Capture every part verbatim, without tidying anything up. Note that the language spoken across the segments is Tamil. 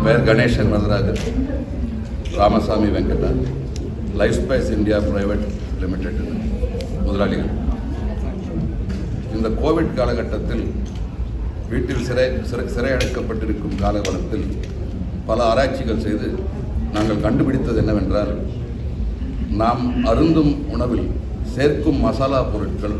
பெயர் Ganesan Varadarajan, Ramasamy Venkata, LifeSpice India Pvt Ltd முதலாளிகள். இந்த கோவிட் காலகட்டத்தில் வீட்டில் சிறை சிறை அடைக்கப்பட்டிருக்கும் காலகட்டத்தில் பல ஆராய்ச்சிகள் செய்து நாங்கள் கண்டுபிடித்தது என்னவென்றால், நாம் அருந்தும் உணவில் சேர்க்கும் மசாலா பொருட்கள்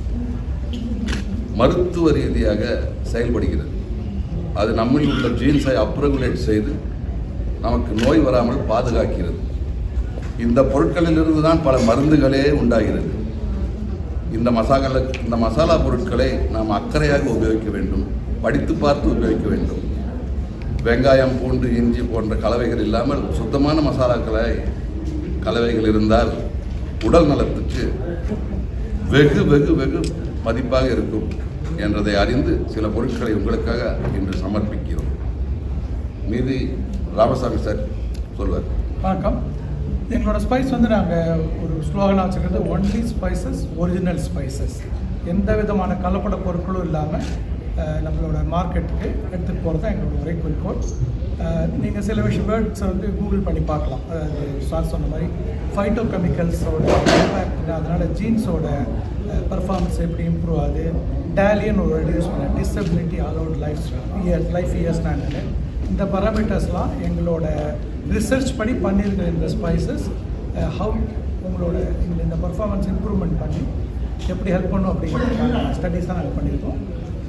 மருத்துவ ரீதியாக செயல்படுகிறது. அது நம்மில் உள்ள ஜீன்ஸை அப்ரெகுலேட் செய்து நமக்கு நோய் வராமல் பாதுகாக்கிறது. இந்த பொருட்களிலிருந்து தான் பல மருந்துகளே உண்டாகிறது. இந்த மசாலா இந்த மசாலா பொருட்களை நாம் அக்கறையாக உபயோகிக்க வேண்டும், படித்து பார்த்து உபயோகிக்க வேண்டும். வெங்காயம், பூண்டு, இஞ்சி போன்ற கலவைகள் இல்லாமல் சுத்தமான மசாலாக்களை கலவைகள் இருந்தால் உடல் நலத்துக்கு வெகு வெகு வெகு மதிப்பாக இருக்கும் என்றதை அறிந்து சில பொருட்களை உங்களுக்காக இன்று சமர்ப்பிக்கிறோம். மீதி ராமசாமி சார் சொல்வார். வணக்கம். எங்களோட ஸ்பைஸ் வந்து நாங்கள் ஒரு ஸ்லோகனாக வச்சுக்கிறது ஒன்லி ஸ்பைசஸ், ஒரிஜினல் ஸ்பைசஸ். எந்த விதமான கலப்பட பொருட்களும் இல்லாமல் நம்மளோட மார்க்கெட்டுக்கு எடுத்துகிட்டு போகிறது தான் எங்களோட ஒரே குறிக்கோள். நீங்கள் சில விஷயம் வேர்ட்ஸை வந்து கூகுள் பண்ணி பார்க்கலாம். அது சார் சொன்ன மாதிரி ஃபைட்டோ கெமிக்கல்ஸோட இம்பேக்ட், அதனால் ஜீன்ஸோட பர்ஃபார்மன்ஸ் எப்படி இம்ப்ரூவ் ஆகுது, டேலியன் ஒரு ரெடியூஸ் பண்ண disability allowed life year life year standard, இந்த பராமீட்டர்ஸ்லாம் எங்களோட ரிசர்ச் படி பண்ணியிருக்கிற இந்த ஸ்பைசஸ் ஹவு உங்களோட இந்த பர்ஃபார்மன்ஸ் இம்ப்ரூவ்மெண்ட் பண்ணி எப்படி ஹெல்ப் பண்ணும் அப்படிங்கிற ஸ்டடீஸ் தான் நாங்கள் பண்ணியிருக்கோம்.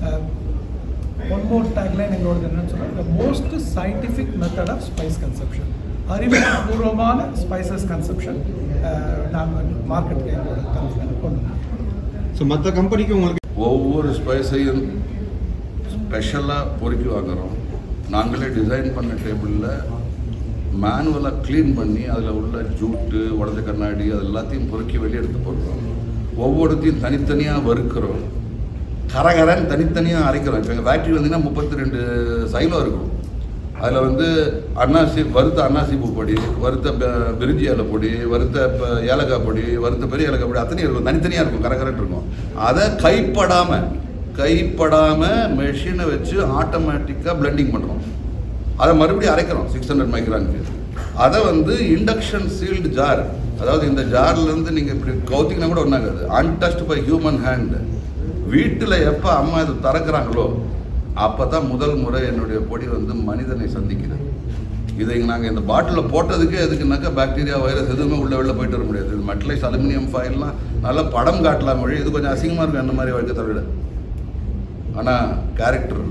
ஒன் மோர் டேக்லைன் எங்களோட என்னென்னு சொன்னால், the most scientific method of spice consumption, அறிவுபூர்வமான ஸ்பைசஸ் கன்சப்ஷன் நாங்கள் மார்க்கெட்டில் எங்களோட தரத்தில் கொண்டு வரோம். ஸோ மற்ற கம்பெனிக்கு உங்களுக்கு ஒவ்வொரு ஸ்பைஸையும் ஸ்பெஷலாக பொறுக்கி வாங்குகிறோம். நாங்களே டிசைன் பண்ண டேபிளில் மேனுவலாக க்ளீன் பண்ணி அதில் உள்ள ஜூட்டு, உடஞ்ச கண்ணாடி அது எல்லாத்தையும் பொறுக்கி வெளியே எடுத்து போடுறோம். ஒவ்வொருத்தையும் தனித்தனியாக வறுக்கிறோம், கரகரன்னு தனித்தனியாக அரைக்கிறோம். இப்போ எங்கள் ஃபேக்ட்ரி வந்தீங்கன்னா முப்பத்தி ரெண்டு சைலோ இருக்கும். அதில் வந்து அன்னாசி, வறுத்த அன்னாசி பூ பொடி, வறுத்த பிரிஞ்சி இலை பொடி, வறுத்த ஏலக்காய் பொடி, வறுத்த பெரிய ஏலக்காய் பொடி, அத்தனையும் இருக்கும், தனித்தனியாக இருக்கும், கரகரன்னு இருக்கும். அதை கைப்படாமல் கைப்படாமல் மெஷினை வச்சு ஆட்டோமேட்டிக்காக பிளெண்டிங் பண்ணுறோம். அதை மறுபடியும் அரைக்கிறோம் சிக்ஸ் ஹண்ட்ரட் மைக்ரானுக்கு. அதை வந்து இண்டக்ஷன் சீல்டு ஜார், அதாவது இந்த ஜார்லேருந்து நீங்கள் இப்படி கவுத்திங்கன்னா கூட ஒன்றாகாது, அன்டச்ட் பை ஹியூமன் ஹேண்டு. வீட்டில் எப்போ அம்மா இது திறக்கிறாங்களோ அப்போ தான் முதல் முறை என்னுடைய பொடி வந்து மனிதனை சந்திக்கிறது. இதை நாங்கள் இந்த பாட்டிலில் போட்டதுக்கே எதுக்குனாக்கா பாக்டீரியா, வைரஸ் எதுவுமே உள்ள வெளில போயிட்டு வர முடியாது. இது மெட்டலைஸ் அலுமினியம் ஃபாயில்லாம் நல்லா படம் காட்டலாம் மொழி, இது கொஞ்சம் அசிங்கமாக இருக்கும் அந்த மாதிரி வைக்க தவிர. ஆனால் கேரக்டர்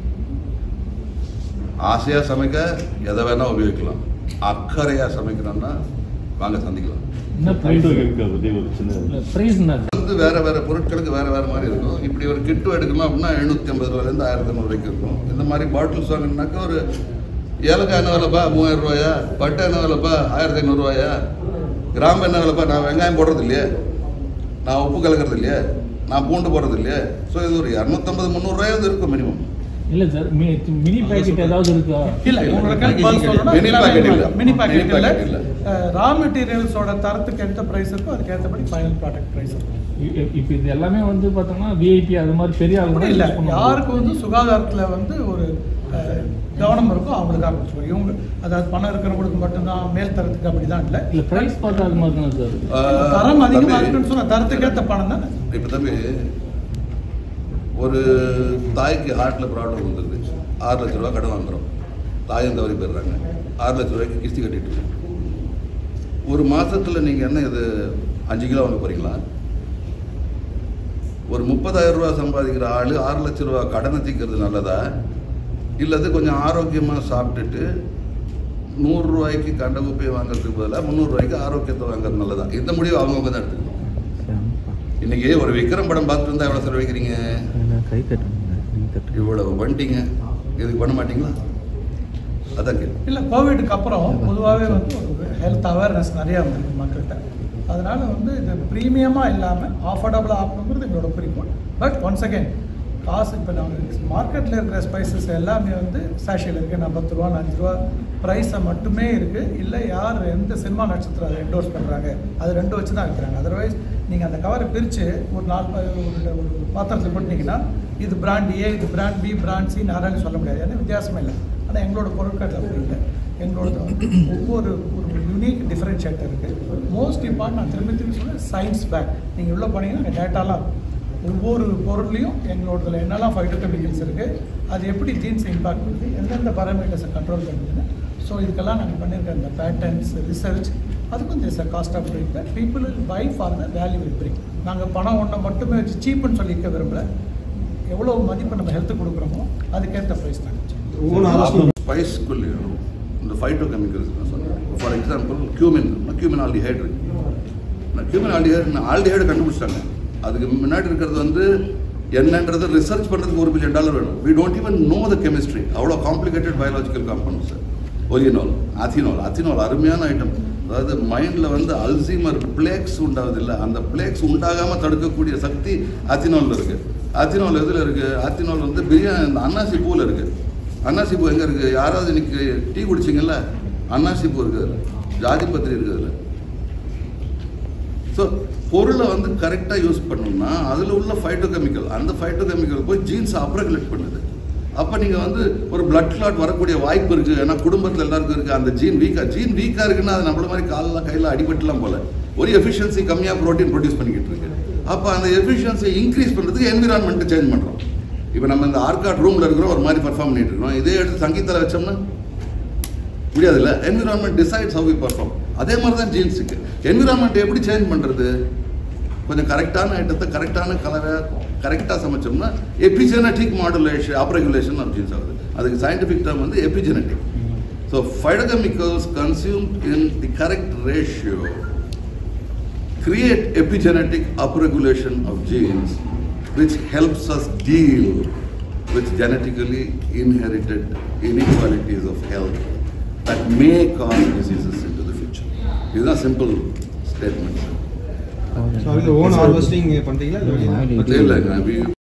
ஆசையாக சமைக்க எதை வேணால் உபயோகிக்கலாம், அக்கறையாக சமைக்கணும்னா வாங்க சந்திக்கலாம். வந்து வேறு வேறு பொருட்களுக்கு வேறு வேறு மாதிரி இருக்கும். இப்படி ஒரு கிட்டு எடுக்கணும் அப்படின்னா எழுநூற்றி ஐம்பது ரூபாயிலேருந்து ஆயிரத்தி ஐநூறு ரூபாய்க்கு இருக்கும். இந்த மாதிரி பாட்டில்ஸ் வாங்கினாக்கா ஒரு ஏலக்காய் என்ன விலைப்பா மூவாயிரம் ரூபாயா, பட்டை என்ன விலைப்பா ஆயிரத்தி ஐநூறுரூவாயா, கிராம்பு என்ன விலைப்பா. நான் வெங்காயம் போடுறது இல்லையே, நான் உப்பு கலக்கிறது இல்லையே, நான் பூண்டு போடுறது இல்லையே. ஸோ இது ஒரு இரநூத்தம்பது முந்நூறுரூவாயாவது இருக்கும் மினிமம். இல்லை சார், மினி பேக்கெட் ஏதாவது இருக்கா? இல்லை, உங்களுக்கு மினி பேக்கெட் இல்லை, மினி பேக்கெட் இல்லை. ரா மெட்டீரியல்ஸோட தரத்துக்கு எந்த ப்ரைஸ் இருக்கோ அதுக்கு ஏற்றபடி ஃபைனல் ப்ராடக்ட் ப்ரைஸ் இருக்கும். இப்போ இது எல்லாமே வந்து பார்த்தோம்னா விஐபி அது மாதிரி பெரிய ஆளுங்க இல்லை, யாருக்கு வந்து சுகாதாரத்தில் வந்து ஒரு கவனம் இருக்கும் அவங்களுக்காக கொடுத்துருவோம். இவங்க அதாவது பணம் இருக்கிறவங்களுக்கு மட்டும்தான் மேல் தரத்துக்கு அப்படி தான் இல்லை. இல்லை ப்ரைஸ் பார்த்தா அது மாதிரி தான் சார், தரம் அதிகமாக இருக்குன்னு சொன்னால் தரத்துக்கு ஏற்ற பணம் தானே. இப்போ தம்பி, ஒரு தாய்க்கு ஹார்ட்டில் ப்ராப்ளம் வந்துருது, ஆறு லட்ச ரூபா கடன் வாங்குகிறோம், தாயும் தவறி போயிடுறாங்க, ஆறு லட்ச ரூபாய்க்கு கிஸ்தி கட்டிட்டு ஒரு மாதத்தில் நீங்கள் என்ன இது அஞ்சு கிலோ வாங்க போகிறீங்களா? ஒரு முப்பதாயிரம் ரூபா சம்பாதிக்கிற ஆள் ஆறு லட்ச ரூபா கடனை தீர்க்கிறது நல்லதா, இல்லது கொஞ்சம் ஆரோக்கியமாக சாப்பிட்டுட்டு நூறுரூவாய்க்கு கண்ட குப்பையை வாங்குறதுக்கு பதிலாக முந்நூறுரூவாய்க்கு ஆரோக்கியத்தை வாங்குறது நல்லதா? இந்த முடிவு அவங்கவுங்க தான் எடுத்துக்கணும். இன்னைக்கு ஒரு விக்ரம் படம் பார்த்துட்டு இருந்தால் எவ்வளோ செலவழிக்கிறீங்க? இவ்வளவு வண்டிங்க, இதுக்கு பண்ண மாட்டீங்களா? அதான் கேள்வி. இல்லை, கோவிடுக்கு அப்புறம் பொதுவாகவே வந்து ஒரு ஹெல்த் அவேர்னஸ் நிறையா வந்துருக்கு மக்கள்கிட்ட. அதனால் வந்து இது ப்ரீமியமாக இல்லாமல் ஆஃபோர்டபுளாக ஆகணுங்கிறது எங்களோட குறிக்கோள். பட் ஒன்ஸ் அகெயின் காசு இப்போ நம்ம மார்க்கெட்டில் இருக்கிற ஸ்பைசஸ் எல்லாமே வந்து சாஷியில் இருக்குது நான் பத்து ரூபா அஞ்சு ரூபா ப்ரைஸை மட்டுமே இருக்குது. இல்லை யார் எந்த சினிமா நட்சத்திரம் அதை என்டோர்ஸ் பண்ணுறாங்க அது ரெண்டும் வச்சு தான் இருக்கிறாங்க. அதர்வைஸ் நீங்கள் அந்த கவரை பிரித்து ஒரு நாலு ஒரு ஒரு பாத்திரத்தில் போட்டிங்கன்னா இது பிராண்ட் ஏ, இது பிராண்ட் பி, பிராண்ட் சி யாராலும் சொல்ல முடியாது. ஏன்னா வித்தியாசமே இல்லை. ஆனால் எங்களோட பொருட்கள் அப்படி இல்லை. எங்களோட ஒவ்வொரு ஒரு யூனிக் டிஃப்ரென்ஷியேட்டர் இருக்குது. மோஸ்ட் இம்பார்ட்டன் நான் திரும்பி திரும்பி சொன்னேன் சயின்ஸ் பேக். நீங்கள் உள்ளே போனீங்கன்னா அங்கே டேட்டாலாம் ஒவ்வொரு பொருள்லையும் எங்களோடதில் என்னெல்லாம் ஃபைட்டோகெமிக்கல்ஸ் இருக்குது, அது எப்படி ஜீன்ஸ் இம்பாக்ட் பண்ணுது, எந்தெந்த பாராமீட்டர்ஸை கண்ட்ரோல் பண்ணுதுன்னு. ஸோ இதுக்கெல்லாம் நாங்கள் பண்ணியிருக்க இந்த பேட்டர்ன்ஸ் ரிசர்ச் அதுக்கும் this a cost of doing that people will buy for the value will bring. நாங்கள் பணம் ஒன்றை மட்டுமே வச்சு சீப்புன்னு சொல்லிக்க விரும்பல. எவ்வளோ மதிப்பு நம்ம ஹெல்த்து கொடுக்குறோமோ அதுக்கேற்ற ப்ரைஸ் நாங்கள் ஸ்பைஸ்க்குள்ளேயும் இந்த ஃபைட்டோகெமிக்கல்ஸ் நான் சொன்னேன். For example cumin cumin aldehyde இருக்கு. கியூமின் ஆல்டிஹைடு ஆல்டிஹைடு கண்டுபிடிச்சிட்டாங்க. அதுக்கு முன்னாடி இருக்கிறது வந்து என்னன்றது ரிசர்ச் பண்ணுறதுக்கு ஒரு பில்லியன் டாலர் வேணும். We don't even know the chemistry. அவ்வளோ காம்ப்ளிகேட்டட் பயாலஜிக்கல் காம்பவுண்ட்ஸ். ஒலினோல், அத்தினோல் அத்தினோல் அருமையான ஐட்டம். அதாவது மைண்டில் வந்து அல்சீமர் பிளேக்ஸ் உண்டாவது இல்லை, அந்த பிளேக்ஸ் உண்டாகாமல் தடுக்கக்கூடிய சக்தி அத்தினோலில் இருக்குது. அத்தினோல் எதில் இருக்குது? அத்தினோல் வந்து பிரியாணி இந்த அன்னாசி பூவில் இருக்குது. அன்னாசி பூ எங்கே இருக்குது? யாராவது இன்னைக்கு டீ குடிச்சிங்கல்ல, அன்னாசி பூ இருக்குதுல்ல, ஜாதி பத்திரி இருக்குதுல்ல. ஸோ பொருளை வந்து கரெக்டாக யூஸ் பண்ணணும்னா அதில் உள்ள ஃபைட்டோகெமிக்கல் அந்த ஃபைட்டோகெமிக்கல் போய் ஜீன்ஸை அப்ரெகுலேட் பண்ணுது. அப்போ நீங்கள் வந்து ஒரு பிளட் கிளாட் வரக்கூடிய வாய்ப்பு இருக்குது. ஏன்னா குடும்பத்தில் எல்லாருக்கும் இருக்குது அந்த ஜீன் வீக்காக ஜீன் வீக்காக இருக்குன்னா அது நம்மள மாதிரி காலெலாம் கையில் அடிபட்டுலாம் போல ஒரு எஃபிஷியன்சி கம்மியாக ப்ரோட்டீன் ப்ரொடியூஸ் பண்ணிக்கிட்டு இருக்கு. அப்போ அந்த எஃபிஷியன்சியை இன்க்ரீஸ் பண்ணுறதுக்கு என்விரான்மெண்ட்டை சேஞ்ச் பண்ணுறோம். இப்போ நம்ம இந்த ஆர்காட் ரூமில் இருக்கிறோம், ஒரு மாதிரி பர்ஃபார்ம் பண்ணிட்டு இருக்கிறோம். இதே எடுத்து சங்கீதத்தில் வச்சோம்னா முடியாது இல்லை. Environment decides how we perform. அதே மாதிரி தான் ஜீன்ஸுக்கு என்விரான்மெண்ட் எப்படி சேஞ்ச் பண்ணுறது? கொஞ்சம் கரெக்டான ஐட்டத்தை கரெக்டான கலரை கரெக்டாக சமைச்சோம்னா epigenetic modulation upregulation of genes ஆகுது. அதுக்கு சயின்டிஃபிக் டேர்ம் வந்து epigenetic. So phytochemicals consumed in the correct ratio create epigenetic upregulation of genes which helps us deal with genetically inherited inequalities of health that may cause diseases into the future. These are simple statements. So, own harvesting,